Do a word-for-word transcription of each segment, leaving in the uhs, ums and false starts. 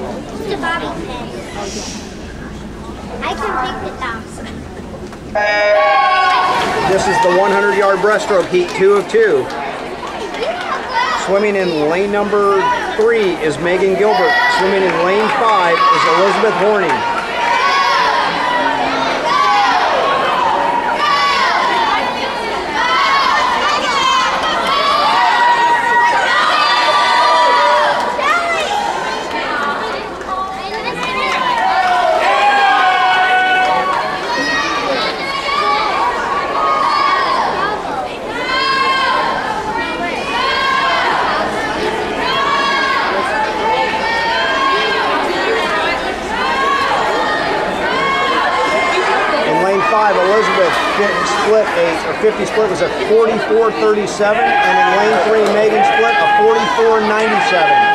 It's a bobby pin. I can pick the tops. This is the hundred yard breaststroke heat, two of two. Swimming in lane number three is Megan Gilbert. Swimming in lane five is Elizabeth Horning. Elizabeth split a or fifty split was a forty-four thirty-seven, and in lane three Megan split a forty-four ninety-seven.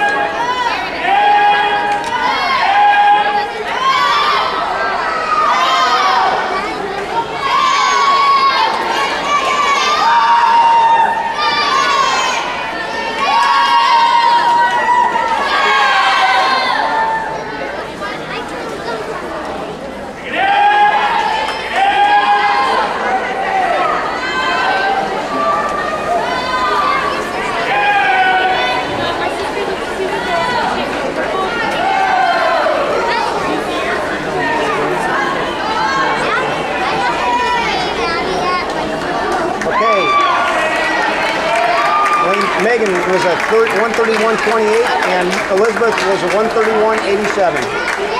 Megan was a one thirty-one twenty-eight and Elizabeth was a one thirty-one eighty-seven.